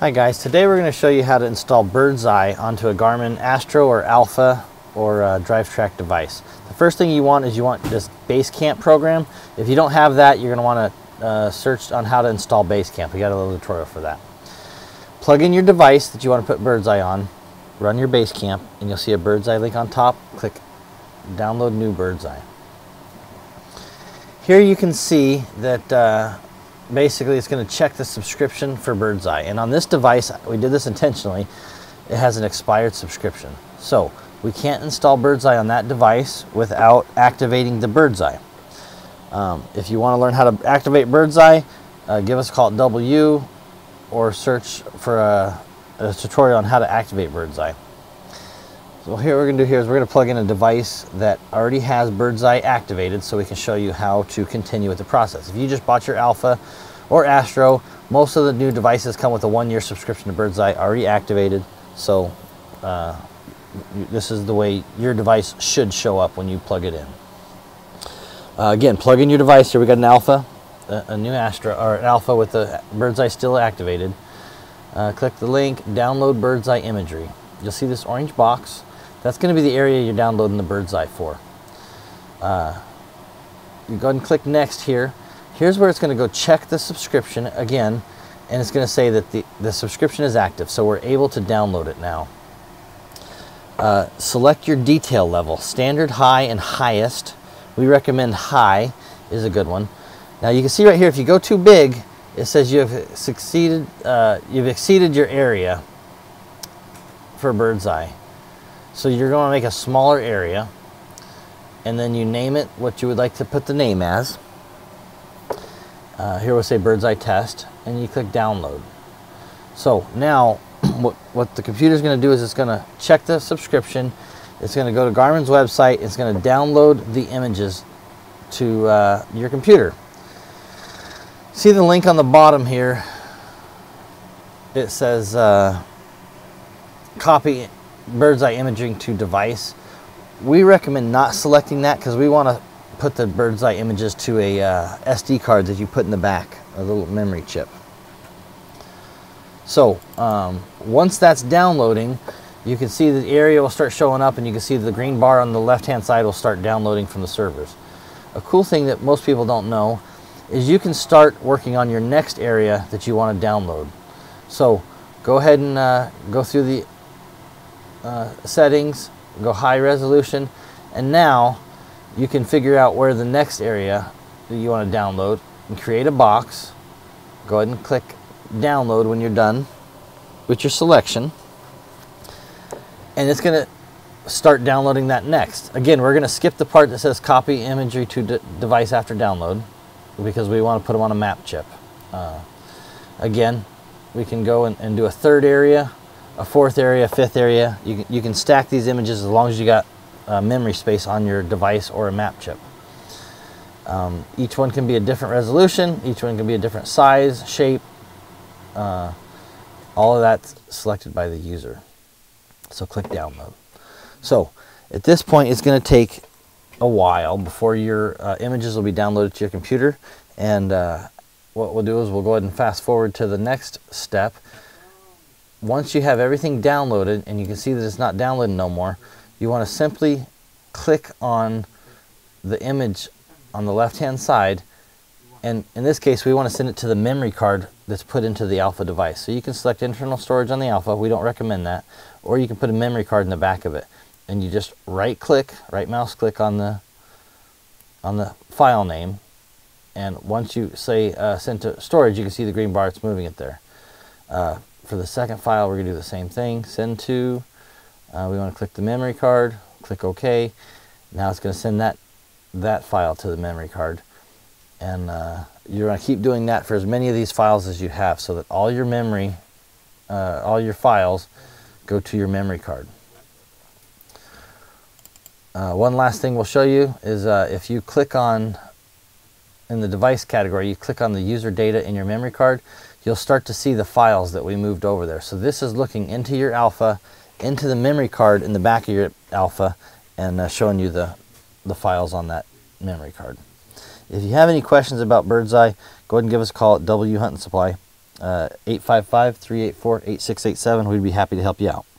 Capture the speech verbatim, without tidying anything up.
Hi guys, today we're going to show you how to install Birdseye onto a Garmin Astro or Alpha or uh, DriveTrack device. The first thing you want is you want this Basecamp program. If you don't have that, you're going to want to uh, search on how to install Basecamp. We got a little tutorial for that. Plug in your device that you want to put Birdseye on, run your Basecamp, and you'll see a Birdseye link on top. Click download new Birdseye. Here you can see that uh, basically it's going to check the subscription for Birdseye, and on this device, we did this intentionally, it has an expired subscription, so we can't install Birdseye on that device without activating the Birdseye. Um, if you want to learn how to activate Birdseye, uh, give us a call at W or search for a, a tutorial on how to activate Birdseye. So here what we're going to do here is we're going to plug in a device that already has Birdseye activated so we can show you how to continue with the process. If you just bought your Alpha or Astro, most of the new devices come with a one-year subscription to Birdseye already activated, so uh, this is the way your device should show up when you plug it in. Uh, again, plug in your device. Here we got an Alpha, a, a new Astro, or an Alpha with the Birdseye still activated. Uh, click the link, download Birdseye imagery. You'll see this orange box. That's going to be the area you're downloading the Birdseye for. Uh, you go ahead and click next here. Here's where it's going to go check the subscription again, and it's going to say that the, the subscription is active, so we're able to download it now. Uh, select your detail level, standard, high, and highest. We recommend high is a good one. Now you can see right here, if you go too big, it says you have succeeded, uh, you've exceeded your area for Birdseye. So you're going to make a smaller area, and then you name it what you would like to put the name as. Uh, here we'll say Birdseye Test, and you click download. So now what, what the computer is going to do is it's going to check the subscription. It's going to go to Garmin's website. It's going to download the images to uh, your computer. See the link on the bottom here? It says uh, copy Birdseye imaging to device. We recommend not selecting that because we want to put the Birdseye images to a uh, S D card that you put in the back, a little memory chip. So um, once that's downloading, you can see the area will start showing up, and you can see the green bar on the left hand side will start downloading from the servers. A cool thing that most people don't know is you can start working on your next area that you want to download. So go ahead and uh, go through the Uh, settings, go high resolution, and now you can figure out where the next area that you want to download and create a box. Go ahead and click download when you're done with your selection, and it's going to start downloading that next. Again, we're going to skip the part that says copy imagery to de device after download because we want to put them on a map chip. Uh, again, we can go and, and do a third area, a fourth area, fifth area. You can, you can stack these images as long as you got uh, memory space on your device or a map chip. Um, each one can be a different resolution. Each one can be a different size, shape. Uh, all of that's selected by the user. So click download. So at this point, it's going to take a while before your uh, images will be downloaded to your computer. And uh, what we'll do is we'll go ahead and fast forward to the next step. Once you have everything downloaded and you can see that it's not downloading no more, you want to simply click on the image on the left hand side, and in this case we want to send it to the memory card that's put into the Alpha device. So you can select internal storage on the Alpha, we don't recommend that, or you can put a memory card in the back of it, and you just right click, right mouse click on the on the file name, and once you say uh, send to storage, you can see the green bar, it's moving it there. Uh, For the second file, we're going to do the same thing. Send to, uh, we want to click the memory card, click OK. Now it's going to send that, that file to the memory card. And uh, you're going to keep doing that for as many of these files as you have so that all your memory, uh, all your files go to your memory card. Uh, one last thing we'll show you is uh, if you click on, in the device category, you click on the user data in your memory card, you'll start to see the files that we moved over there. So this is looking into your Alpha, into the memory card in the back of your Alpha, and uh, showing you the, the files on that memory card. If you have any questions about Birdseye, go ahead and give us a call at W Hunt and Supply. uh, eight five five, three eight four, eight six eight seven. We'd be happy to help you out.